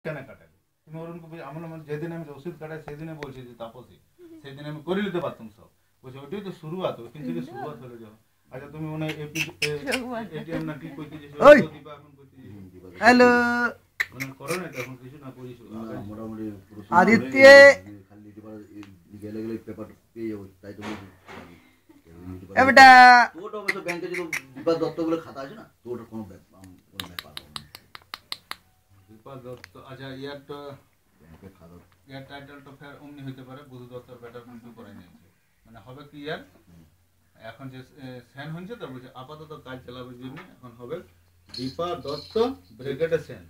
কেন কাটাবে? তুমি অরুণকে আমার যেদিন আমি ওষুধ কাটাই সেদিনে বলছি যে তাপসী সেদিন আমি করে নিতে পারতাম সব, বলছে ওইটাই তো শুরুয়াত, ওইখান থেকে শুরুয়াত হলে যাও। আচ্ছা তুমি মনে হয় এটিএম না কি কইতে যে দিবা এখন কইতে হ্যালো মানে করো না এখন কিছু না করিস মোটামুটি আদিত্য খালি দিতে পারে গেলে গেলে পেপার পেয়ে যাবো, তাই তো এবারটা তোরটা অবশ্য ব্যাংকে যে বিপাদ দত্তগুলো খাতা আছে না, তোর কোনো ব্যাপার বিপাদ দত্ত। আচ্ছা ইয়ারটা ব্যাংকের খাতা ইয়ার টাইটেলটা ফের অমনি হইতে পারে বুধ দত্তর ব্যাটার কিন্তু করে নিয়েছে, মানে হবে কি ইয়ার এখন যে সেন হয়েছে তো বলছে আপাতত কাজ চালাবার জন্য এখন হবে দীপা দত্ত ব্রিগেডে সেন,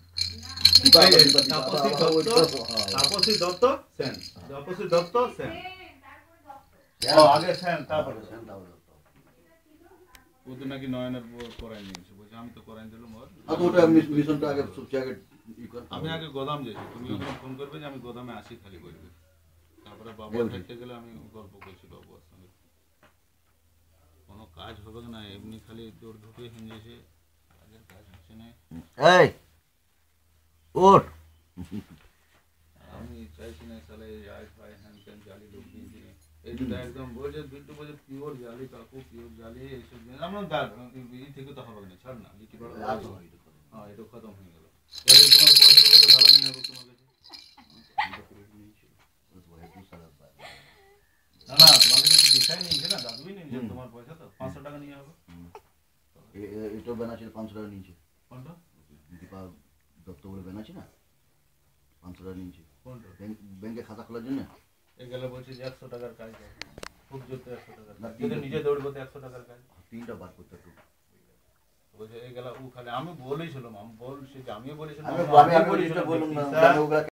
তাপসী দত্ত সেন, তাপসী দত্ত সেন, আগে সেন তারপরে সেন, ও তো নাকি নয়নের করাই নিয়েছে, বলছে আমি তো করাই দিলাম ওর। ওটা মিশনটা আগে সবচেয়ে আগে আমি আগে গোদাম যাইছি, তুমি ওখানে ফোন করবে যে আমি গোদামে আসি খালি করবে, তারপরে বাবা থাকতে গেলে আমি গল্প করছি বাবুর সঙ্গে, কোনো কাজ হবে না এমনি খালি দৌড় ঢুকে হিঞ্জেছে, কাজের কাজ হচ্ছে না। এই ওর আমি চাইছি না তাহলে আই ফাই হ্যান ত্যান জালি লোক দিয়েছি, এই দুটো একদম বলছে বিট্টু বলছে পিওর জালি কাকু পিওর জালি এইসব আমরা ই থেকে তো হবে না, ছাড় না লিখি পড়া হ্যাঁ এটা খতম হয়ে গেল, তোমার পয়সা তো ভালো নিয়ে যাবো তোমার কাছে, না না তোমাকে কিছু দিশাই নিয়েছে না, দাদুই নিয়েছে তোমার পয়সা তো 500 টাকা নিয়ে হবে, এটা বেনাচ্ছে 500 টাকা নিয়েছে, কোনটা দীপা দত্ত বলে বেনাচ্ছে না 500 টাকা নিয়েছে কোনটা ব্যাংকে খাতা খোলার জন্য, এই গেলে বলছে যে 100 টাকার কাজ খুব জোরতে 100 টাকার কাজ, যদি নিজে দৌড়বো তো 100 টাকার কাজ, তিনটা বার করতে একটু বলছে এই গেলা ও খালি আমি বলেছিলাম, আমি বলছি যে আমিও বলেছিলাম আমি বললাম না